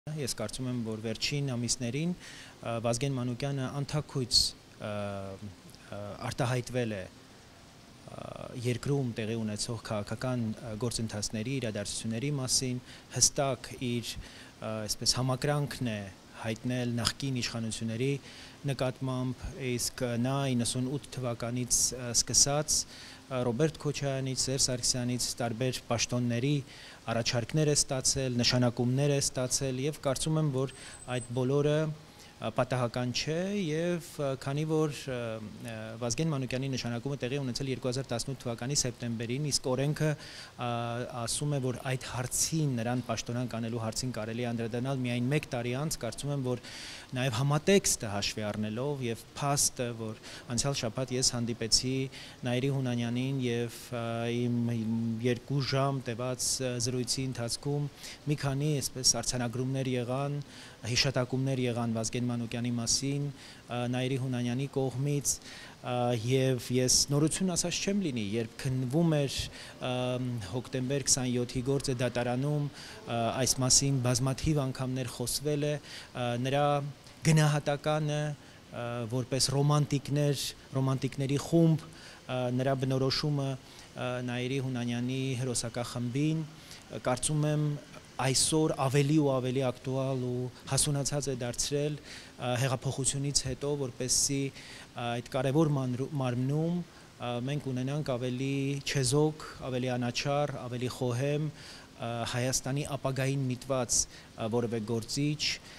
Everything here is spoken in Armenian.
Ես կարծում եմ, որ վերջին ամիսներին Վազգեն Մանուկյանը անթաքույց արտահայտվել է երկրում տեղի ունեցող քաղաքական գործընթացների, իրադարձությունների մասին, հստակ իր այսպես համակրանքն է հայտնել նախկին իշխանությունների նկատմամբ, իսկ նա 98 թվականից սկսած Ռոբերտ Քոչարյանից, Սերժ Սարգսյանից տարբեր պաշտոնների առաջարկներ է ստացել, նշանակումներ է ստացել եւ կարծում եմ, որ այդ բոլորը պատահական չէ եւ քանի որ Վազգեն Մանուկյանի նշանակումը տեղի ունեցել 2018 թվականի սեպտեմբերին, իսկ օրենքը ասում է, որ այդ հարցին նրան պաշտոնանկ անելու հարցին կարելի է անդրադառնալ միայն 1 տարի անց, կարծում եմ, որ նաեւ համատեքստը հաշվի առնելով եւ փաստը, որ անցյալ շաբաթ ես հանդիպեցի Նաիրի Հունանյանին եւ իմ 2 ժամ տևած զրույցի ընթացքում մի քանի այսպես արձանագրումներ եղան, հիշատակումներ եղան Վազգեն Մանուկյանի մասին Նաիրի Հունանյանի կողմից եւ ես նորություն ասած չեմ լինի, երբ քննվում էր հոկտեմբեր 27-ի գործը դատարանում, այս մասին բազմաթիվ անգամներ խոսվել է, նրա գնահատականը որպես ռոմանտիկների խումբ, նրա բնորոշումը Նաիրի Հունանյանի հերոսակախմբին, կարծում եմ այսօր ավելի ու ավելի ակտուալ ու հասունացած է դարձրել հեղափոխությունից հետո, որպեսզի այդ կարևոր մարմնում մենք ունենանք ավելի չեզոք, ավելի անաչառ, ավելի խոհեմ Հայաստանի ապագային միտված որևէ գործիչ,